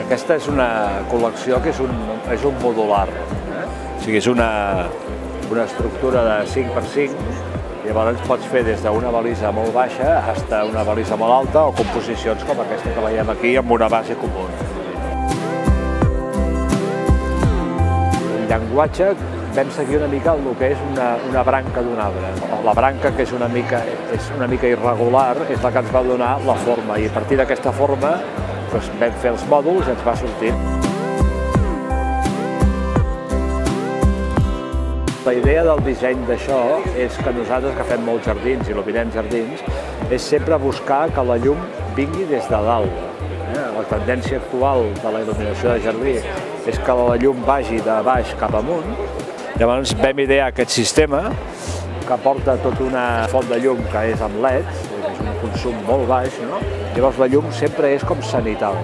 Aquesta és una col·lecció que és un modular, o sigui, és una estructura de 5x5, i llavors pots fer des d'una balisa molt baixa fins a una balisa molt alta o composicions com aquesta que veiem aquí amb una base comuna. El llenguatge vam seguir una mica el que és una branca d'un arbre. La branca, que és una mica irregular, és la que ens va donar la forma, i a partir d'aquesta forma vam fer els mòduls i ens va sortir. La idea del disseny d'això és que nosaltres, que fem molts jardins, il·luminem jardins, és sempre buscar que la llum vingui des de dalt. La tendència actual de la il·luminació de jardí és que la llum vagi de baix cap amunt. Llavors vam idear aquest sistema que porta tota una font de llum que és amb LEDs, és un consum molt baix, no? Llavors la llum sempre és com cenital.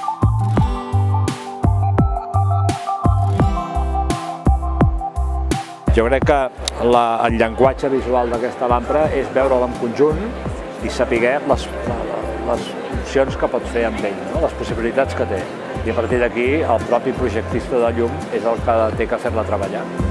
Jo crec que el llenguatge visual d'aquesta làmpara és veure'l en conjunt i saber les opcions que pot fer amb ell, les possibilitats que té. I a partir d'aquí el propi projectista de llum és el que té que fer-la treballar.